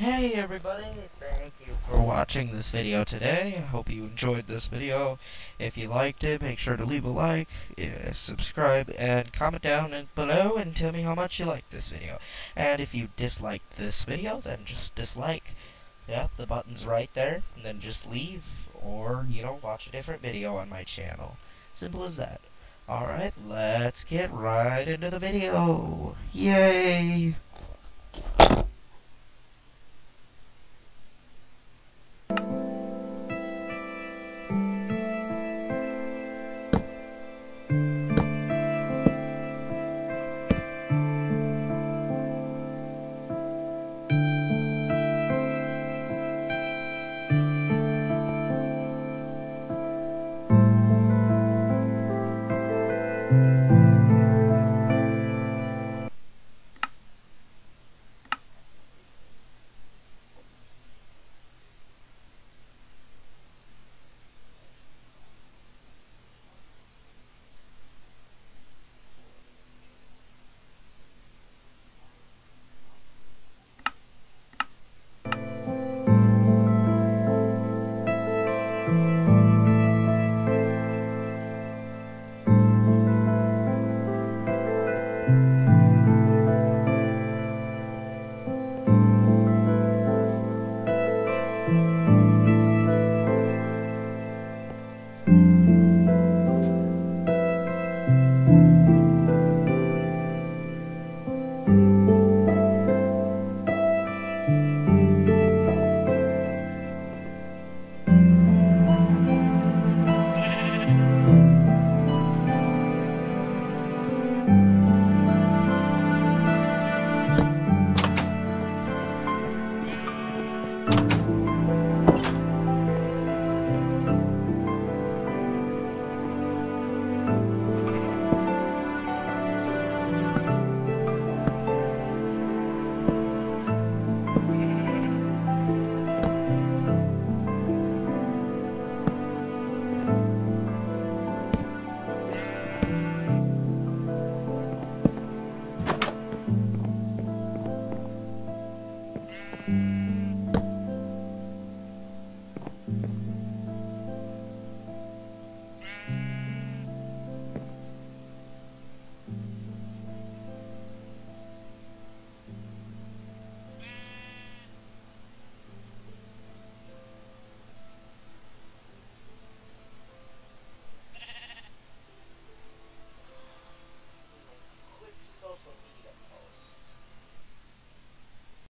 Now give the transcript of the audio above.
Hey everybody, thank you for watching this video today. I hope you enjoyed this video. If you liked it, make sure to leave a like, subscribe, and comment down below and tell me how much you liked this video. And if you disliked this video, then just dislike. Yep, the button's right there, and then just leave, or, watch a different video on my channel. Simple as that. Alright, let's get right into the video. Yay!